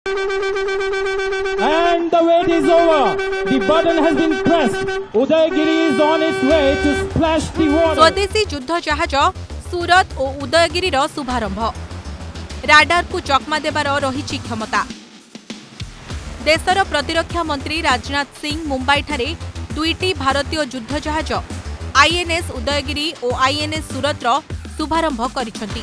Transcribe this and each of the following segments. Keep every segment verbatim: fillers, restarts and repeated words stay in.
And the wait is over. The button has been pressed. Udayagiri is on its way to splash the water. स्वदेशी युद्ध जहाज सूरत और उदयगिरी रो शुभारंभ। Radar को चकमा देबार रही क्षमता। देशर प्रतिरक्षा मंत्री राजनाथ सिंह मुंबई ठारे दुईटी भारतीय युद्ध जहाज आईएनएस उदयगिरी और आईएनएस सूरत रो शुभारंभ करिसेंती।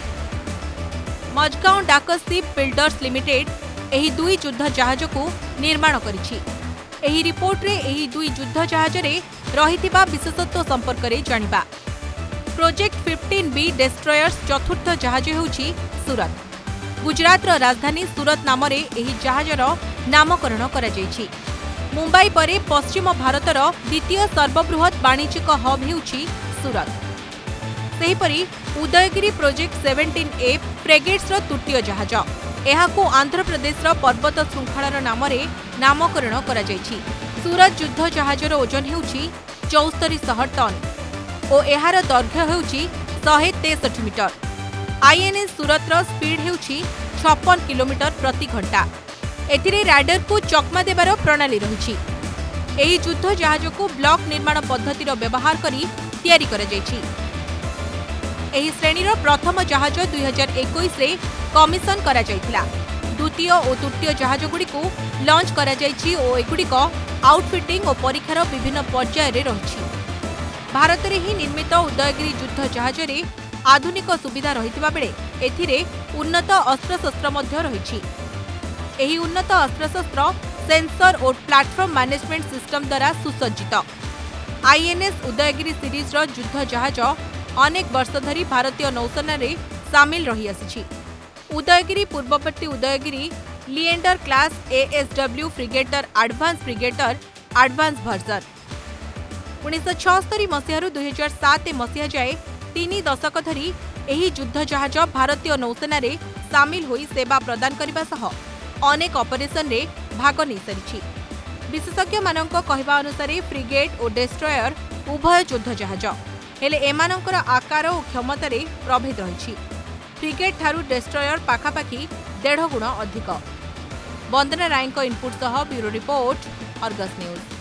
मजगांव डाकशिप बिल्डर्स लिमिटेड एही दुई युद्ध जहाज को निर्माण करिछि। एही रिपोर्ट रे एही दुई युद्ध जहाज रे रहिथिबा विशेषत्व संपर्क रे जानिबा। प्रोजेक्ट फिफ्टीन बी डेस्ट्रॉयर्स चतुर्थ जहाज हेउछि सूरत। गुजरात रो राजधानी सूरत नाम रे एही जहाजर नामकरण करा जायछि। मुंबई परे पश्चिम भारतर द्वितीय सर्वबृहत वाणिज्यिक हब हेउछि सूरत। सेहीपरि Udaygiri project seventeen A frigates रो तृतीय जहाज। एहाको आंध्र प्रदेश रो पर्वत श्रृंखलार नाम रे नामकरण करा जायछि। सूरत युद्ध जहाजर ओजन हेउछि चौस्तरी सौ टन और एहार दैर्घ्य हेउछि एक सौ तिरसठ मीटर। आईएनएस सूरत रो स्पीड हेउछि छप्पन किलोमीटर प्रति घंटा। एथिरे राडार को चकमा देबार प्रणाली रहिछि। एही युद्ध जहाज को ब्लॉक निर्माण पद्धतिर व्यवहार करी तयारी करा जायछि। एही श्रेणीर प्रथम जहाज दुई हजार इक्कीस रे कमिशन करा जायतिला। द्वितीय और तृतीय जहाज गुडी को लॉन्च करा जायछि और एगुडिक आउटफिटिंग और परीक्षार विभिन्न पर्याय रे रहिछि। भारत रे ही निर्मित उदयगिरी युद्ध जहाज रे आधुनिक सुविधा रहितिबा बेले एथिरे उन्नत अस्त्रशस्त्र मध्य रहिछि। एही उन्नत अस्त्रशस्त्र सेंसर और प्लेटफॉर्म मैनेजमेंट सिस्टम द्वारा सुसज्जित। आईएनएस उदयगिरी सीरीज रो युद्ध जहाज अनेक वर्ष धरी भारतीय नौसेना रे सामिल रही आसिछि। उदयगिरी पूर्ववर्ती उदयगिरी लिएंडर क्लास एएसडब्ल्यू फ्रिगेटर एडवांस फ्रिगेटर एडवांस वर्जन। उन्नीस छस्तरी मसीह दुई हजार सात मसीहा जाए तीन दशक धरी एही युद्ध जहाज भारतीय नौसेना रे सामिल होई सेवा प्रदान करबा सह अनेक ऑपरेशन रे भाग नै सारिछि। विशेषज्ञ मानक कहबा अनुसार फ्रिगेट और डेस्ट्रॉयर उभय युद्ध जहाज हेले एमानकर आकार और क्षमता रे प्रभेद रहिछि। फ्रिगेट ठारू डेस्ट्रॉयर पाखापाखि डेढ़ गुण अधिक। वंदना राय इनपुट सह ब्यूरो रिपोर्ट अर्गस न्यूज।